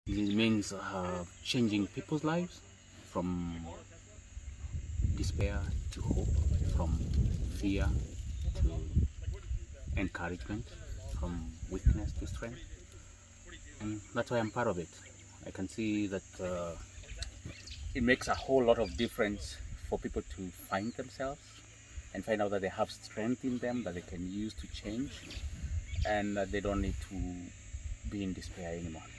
It means changing people's lives from despair to hope, from fear to encouragement, from weakness to strength. And that's why I'm part of it. I can see that it makes a whole lot of difference for people to find themselves and find out that they have strength in them that they can use to change, and that they don't need to be in despair anymore.